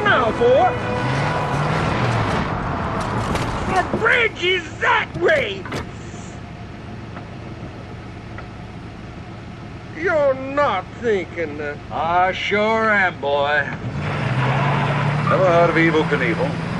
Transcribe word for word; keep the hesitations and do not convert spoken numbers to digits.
now, for? The bridge is that way! You're not thinking that... I sure am, boy. Never heard of Evel Knievel?